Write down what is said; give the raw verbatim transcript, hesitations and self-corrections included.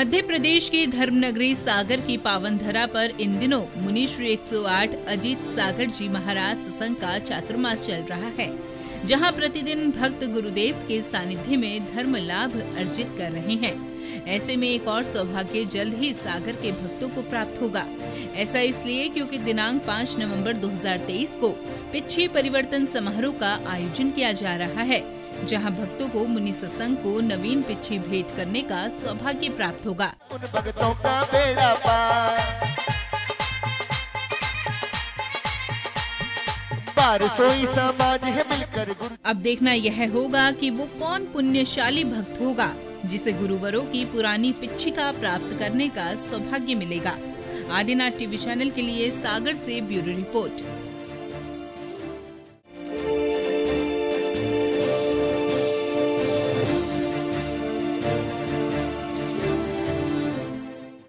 मध्य प्रदेश की धर्मनगरी सागर की पावन धरा पर इन दिनों मुनि श्री एक सौ आठ अजीत सागर जी महाराज सत्संग का चातुर्मास चल रहा है, जहां प्रतिदिन भक्त गुरुदेव के सानिध्य में धर्म लाभ अर्जित कर रहे हैं। ऐसे में एक और सौभाग्य जल्द ही सागर के भक्तों को प्राप्त होगा। ऐसा इसलिए क्योंकि दिनांक पाँच नवंबर दो हज़ार तेईस को पिच्छी परिवर्तन समारोह का आयोजन किया जा रहा है, जहां भक्तों को मुनि सत्संग को नवीन पिच्छी भेंट करने का सौभाग्य प्राप्त होगा। उन भक्तों का बेड़ा पार, बारसोई समाज है मिलकर गुरु। अब देखना यह होगा कि वो कौन पुण्यशाली भक्त होगा जिसे गुरुवरों की पुरानी पिच्छिका प्राप्त करने का सौभाग्य मिलेगा। आदिनाथ टीवी चैनल के लिए सागर से ब्यूरो रिपोर्ट।